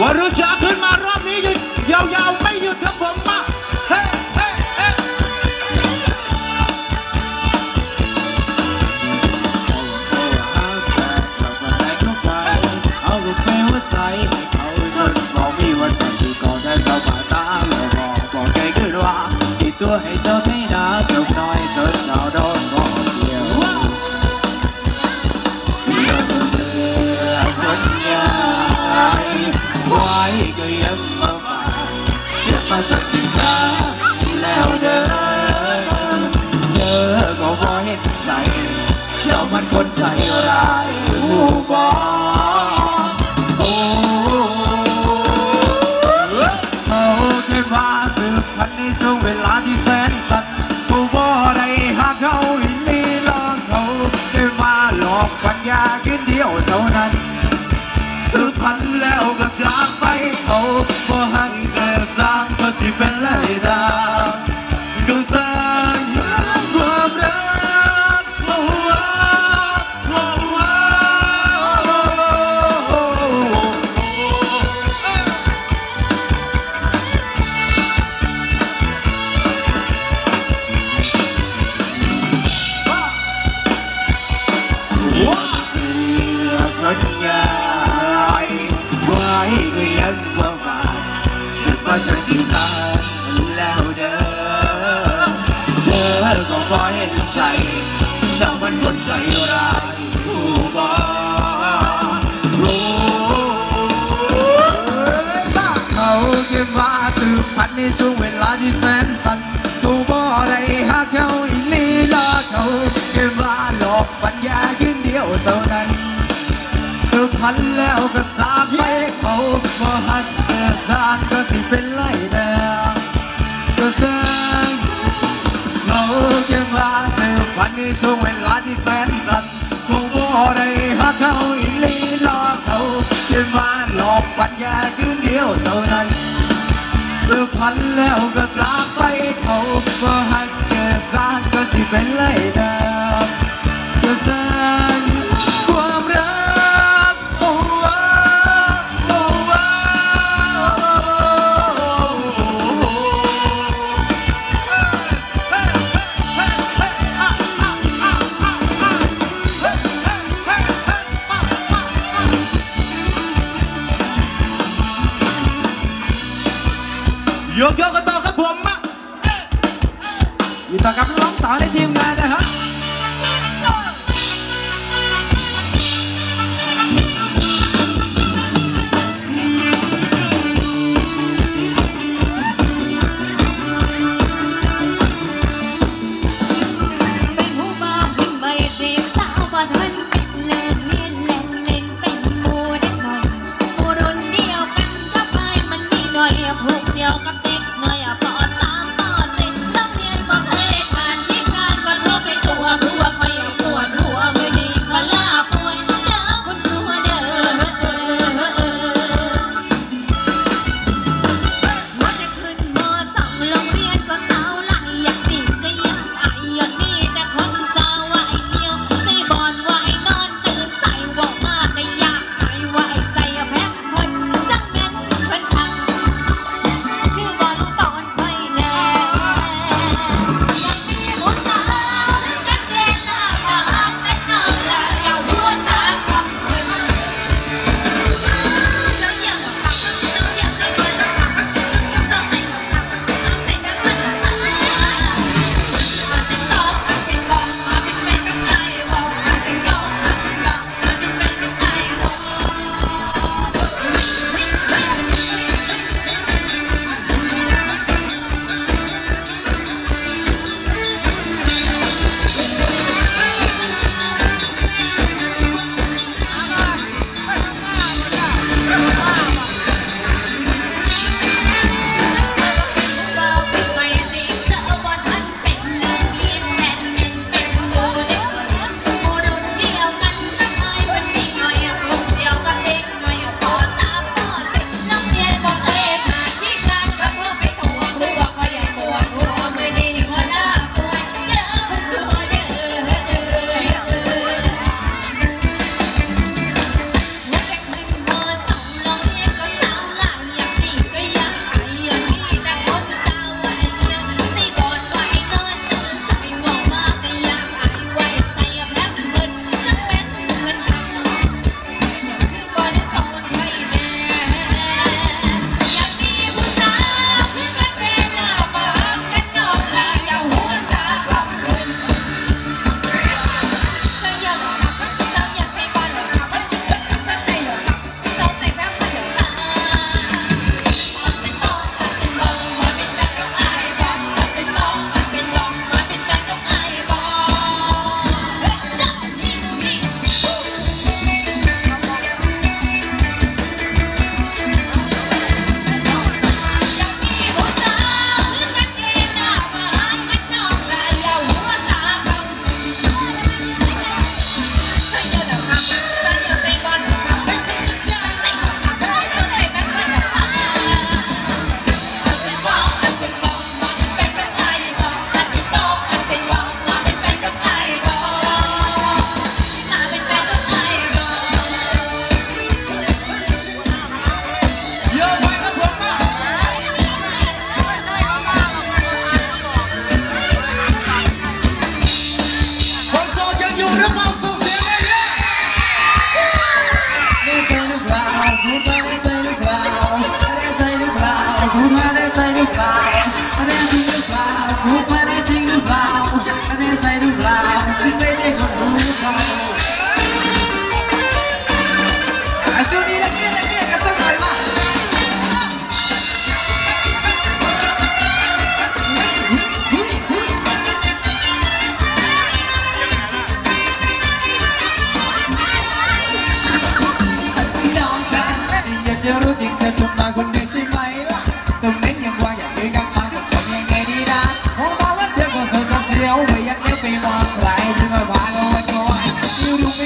ว่าเราจะขึ้นมารอบนี้หยุดยาวๆไม่หยุดครับผมมาเฮ้เฮ้เฮ้เอาลูกไปหัวใจเอาสนบอกมีวันก่อนที่ก่อนได้สบายตาบอกไกลขึ้นว่าสิตัวให้เจ้าเทดาจบน้อยจนเราโดนบอกเดียวคนใหญ่ไว้ก็ยังมาฝากเชื่อมาจากที่ตาแล้วเดินเธอก็พอเห็นใส่เจ้ามันคนใจร้ายผู้บอกเขาคิดว่าสืบพันธุ์ในช่วงเวลาที่แสนสั้นผู้บ่ได้หากเขาอีนี่หลอกเขาคิดว่าหลอกปัญญาขึ้นเดียวเท่านั้นสืบพันธุ์แล้วก็จากไปเขาบ่หันเกิดสร้างก็สิเป็นไรดาก็สร้างความรักคนใหญ่ไว้ก็ยังว่ามาฉันว่าฉันกินทานแล้วเด้อเธอก็พอเห็นใจเจ้ามันคนใจร้ายผู้บอกรู้เขาคิดว่าสืบพันธุ์ในช่วงเวลาที่แสนสั้นผู้บ่ได้หาเขาอีลีลาเขาคิดว่าหลอกปัญญาขึ้นเดียวเท่านั้นสืบพันธุ์แล้วก็สาบไปเขาบ่หักเกิดสร้างก็สิเป็นไรแดงก็สร้างเขาเก็บว่าสืบพันธุ์ในช่วงเวลาที่แสนสั้นผู้บ่ได้หาเขาอีลีหลอกเขาเก็บว่าหลอกปัญญาคืนเดียวเท่านั้นสืบพันธุ์แล้วก็สาบไปเขาบ่หักเกิดสร้างก็สิเป็นไรแดงก็สร้างความรักยกกันต่อครับผมมาอยู่ต่อกับน้องต่อในทีมงานนะฮะผูกเสี่ยวกับเด็กน้อยปอ3ปอ10โรงเรียนบ่เคยผ่านทีมงานก็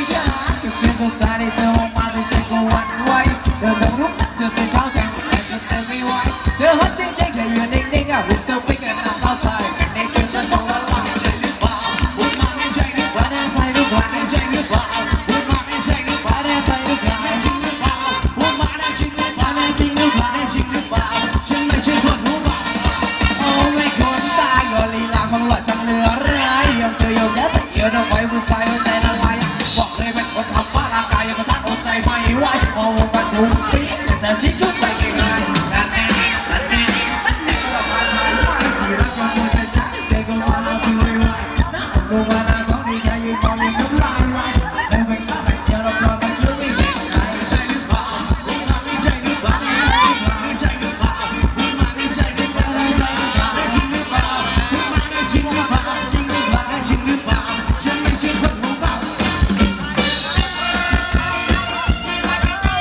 แค่หาเก็บเพียงตัวตาได้เจอมาที่ฉันก็หวั่นไหวเดินต้องลุกเจอที่เขาแข่งแต่ฉันเดินไม่ไหวเจอฮอตจริงๆแค่อยู่นิ่งๆอ่ะผมจะไปกันหน้าเข้าใจกันในเกมฉันบอกว่าเราใจหรือเปล่าพูดมาในใจหรือเปล่าในใจหรือเปล่าในใจหรือเปล่าพูดมาในใจหรือเปล่าในใจหรือเปล่าในจริงหรือเปล่าพูดมาในจริงหรือเปล่าในจริงหรือเปล่าในจริงหรือเปล่าฉันไม่ใช่คนหูเบาโอ้ไม่คนตายก็ลีลาของหล่อฉันเหลือร้ายยอมเจอยอมแย่แต่เดียวเราไว้ผู้ชายหัวใจละลายบอกเลยเป็นคนทำบ้าร่างกายยังกระชักอดใจไม่ไหวมองมันดูปีจะชิดขึ้นไปไกลๆนั่นเองนั่นเองนั่นเองว่ามาชายไว้ที่รักยังคงใช่ใช่เด็กก็มาแล้วพี่ไว้ไว้น้ำลงมาหน้าท้องนี่แค่ยืนมองยืนน้ำลายไหลใจเป็นข้าแต่เชียร์เราเพราะจะคิดไม่เห็นใครใจหรือเปล่าพูดมาในใจหรือเปล่าในใจหรือเปล่าพูดมาในใจหรือเปล่าในใจหรือเปล่าในจริงหรือเปล่าพูดมาในจริงหรือเปล่าจริงหรือเปล่าในจริงหรือเปล่าฉันไม่ใช่คนหูเบา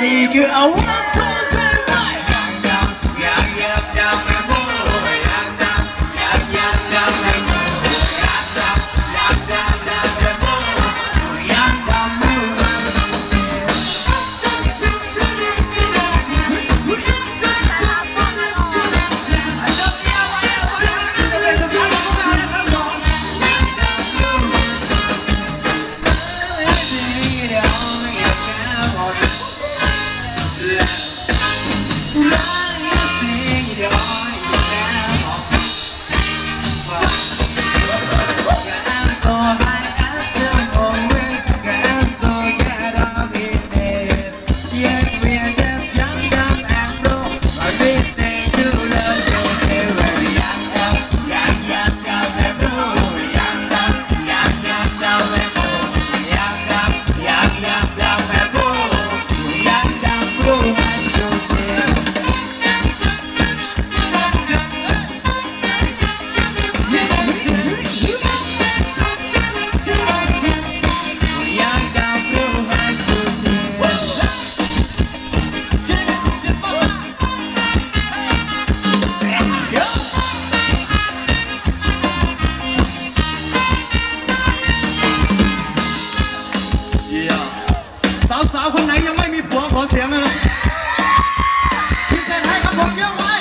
สี่คือเอาว่าเธอใช่ไหมสาวๆคนไหนยังไม่มีผัวขอเสียงหน่อยนะพิเศษให้ครับผมเยอะไว้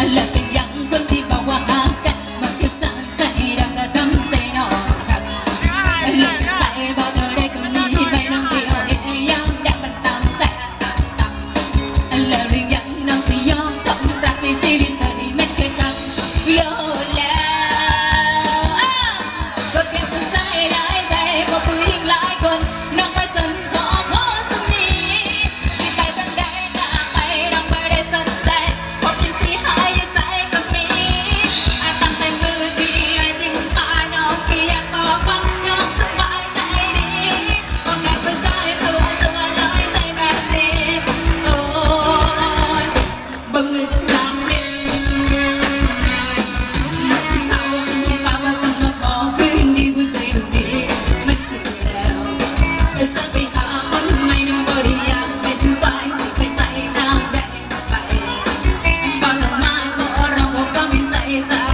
และเป็นยังคนที่บอกว่าหากันมันก็สะใจดังกระทำใจน้องครับเลิกไปบอกเธอได้ก็มีไปน้องเดียวเองยังได้มันตามใจแล้วหรือยังน้องสิยอมจบรักในชีวิตสดีไม่เคยทำโลดแล้วก็เก็บมันใส่หลายใจก็ผู้หญิงหลายคนน้องไปสนขอโพสต์นี้สิไปตั้งใดก็ไปน้องไม่ได้สนใจพบยังสิหายอยู่ใส่ก็มีตั้งแต่มือดียิ้มตาน้องที่อยากบอกว่าน้องสบายใจดีก็เก็บมันใส่สวยสวยน้อยใจแบบนี้โอ้ยบังเอิญจังเลยมาที่เขาป่าว่าต้องมาขอคืนดีผู้ใจดูดีมันสุดแล้วจะสั่งไปหาคนใหม่น้องบ่ได้อยากเป็นไปสิไปใส่ทางใดไปบอกทำไมบ่เราก็ไม่ใส่